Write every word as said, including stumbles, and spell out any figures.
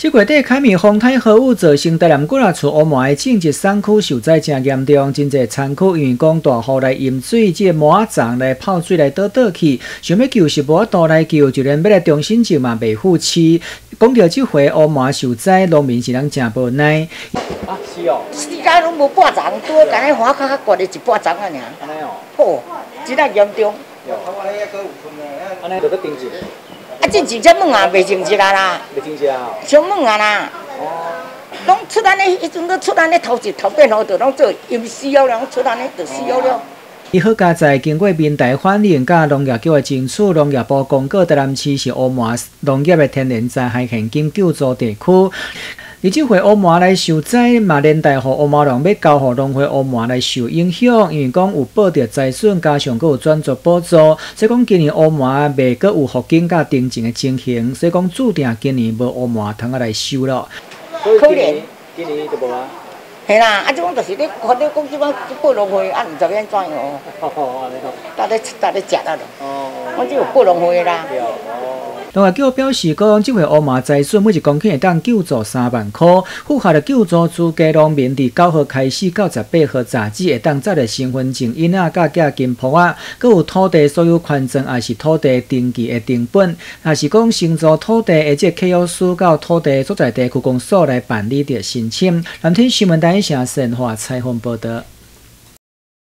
这月底凯米风台豪雨造成台南几啊处乌麻的种植产区受灾真严重，真侪产区因为讲大雨来淹水，这个麻粽来泡水来倒倒去，想要救是无法度来救，就连要来重新种嘛袂付起。讲到这回乌麻受灾，农民是人真无奈。啊，是哦。 世界拢无半粽，多干那花较较悬的一半粽啊尔。安尼哦。哦，真啊严重。有，安尼还阁有困呢。安尼就阁定住。啊，这真正猛啊，袂种植啊啦。袂种植啊。上猛啊啦。哦。拢出安尼，迄阵都出安尼头一头变雨，就拢做淹死了，拢出安尼就死了了。 伊好佳在经过民代反映，甲农业局的争取，农业部公告台南市是乌麻农业的天然灾害现金救助地区。而这回乌麻来受灾，嘛连带互乌麻农要交互农会乌麻来受影响，因为讲有保着财损，加上佫有转作补助，所以讲今年乌麻未佫有复景甲定情的情形，所以讲注定今年无乌麻通啊来收了。 可怜， 今年就无啊。 系啦，啊，即种就是你看你讲即种报农会，啊，毋知影怎样哦。哦哦，安尼哦。搭咧搭咧食啊咯。哦。我只有报农会啦。 农业局表示，讲这回乌麻灾损每一公顷会当救助三万块，符合的救助资格农民伫九号开始到十八号早止会当载的身份证、印啊、甲寄金铺啊，佮有土地所有权证，也是土地登记的定本，也是讲承租土地，而且契约书到土地所在地区公所来办理的申请。蓝天新闻台城陈华采访报道。